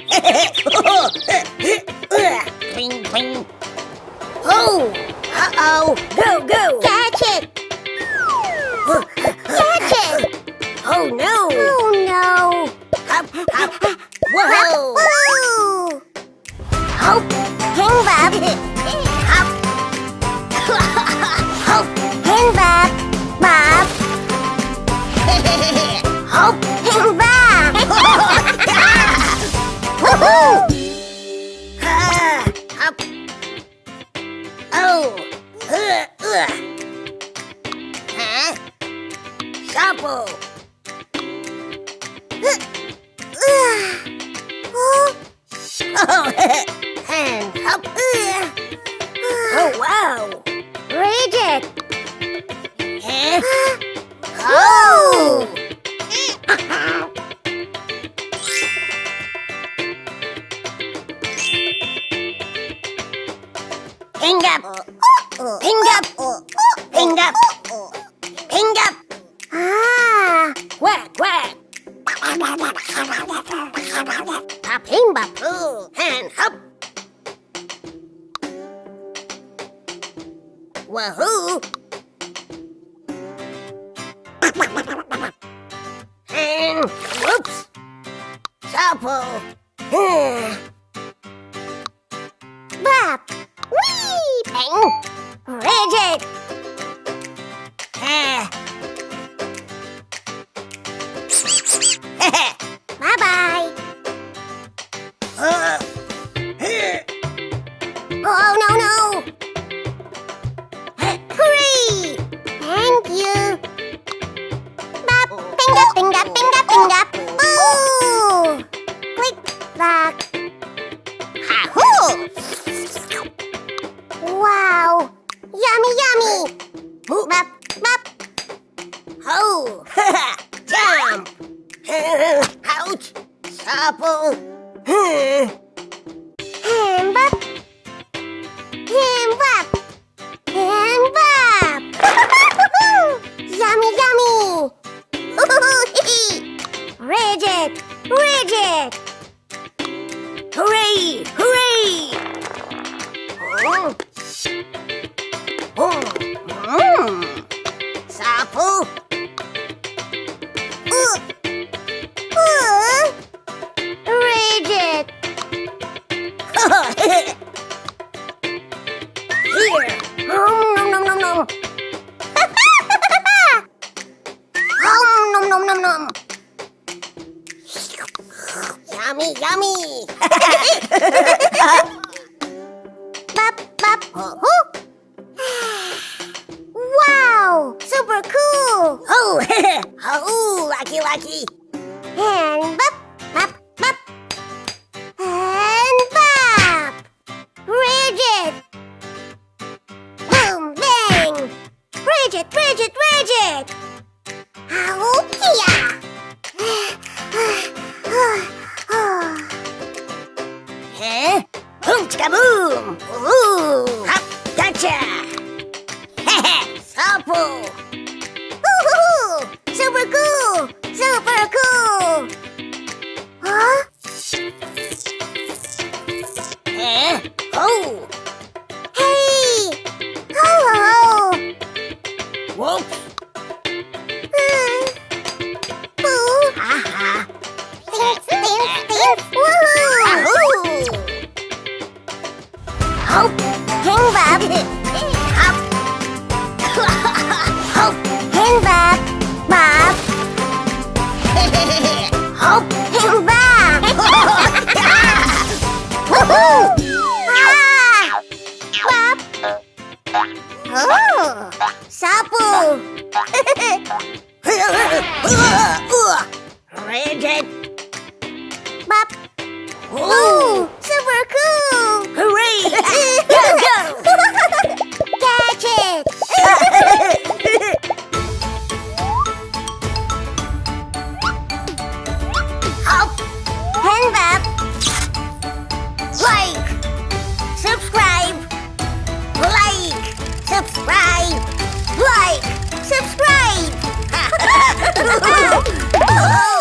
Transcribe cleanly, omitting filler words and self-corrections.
Bing, bing. Oh! Uh-oh! Go, go! Catch it! Catch it! Oh, no! Oh, no! Hop, hop! Whoa! Woo! Hop! Hang Bob! Hop! Hop! Hang Bob! Bob! Hop! Hang Bob! Woohoo! Hop! Oh! Huh? Supple! Oh, and hop! Oh, wow! Rigit! Huh? Oh! Hang up! Hang up! Hang up! Hang up! Ah! Quack, quack! Hop, hing, bop, and hop! Wahoo! And whoops! Supple! Bob! Whee! Bang! Rigit! Bye-bye! Oh, no, no! Hooray! Thank you! Bob! Ping up, ping up, ping up, ping up! Ooh! Click, lock! Ha-hoo! Wow! Yummy, yummy! Bop, bop! Oh! Jump! Ouch! Supple! Hand bop! Hand bop! Hand bop! Yummy, yummy! Rigit! Rigit! Hooray! Hooray! Supple! Rigit! Here! Nom nom nom nom! Nom nom nom nom! Yummy, yummy! Bop bop! Wow! Super cool! Oh! Oh! Lucky, lucky! And bop bop bop! And bop! Rigit! Boom bang! Rigit! Rigit! Rigit! Oh yeah! Huh? Boom, chicka boom! Ooh! Hop! Gotcha! Supple! Woohoo! Super cool! Super cool! Huh? Huh? Oh! Hey! Ho ho ho! Whoops! Boo! Aha! Dance, dance, dance! Woohoo! Ahoo! Hop! Hang Bob! Hop! Hop! Hang Bob! Bob! Hop! Hang Bob! Woohoo! Ah! Bob! Oh! Supple! Rigit! Bob! Ooh! Super cool! Hooray! Go, go! Catch it! Hop! Hang Bob! Like! Subscribe! Like! Subscribe! Like! Subscribe! Oh!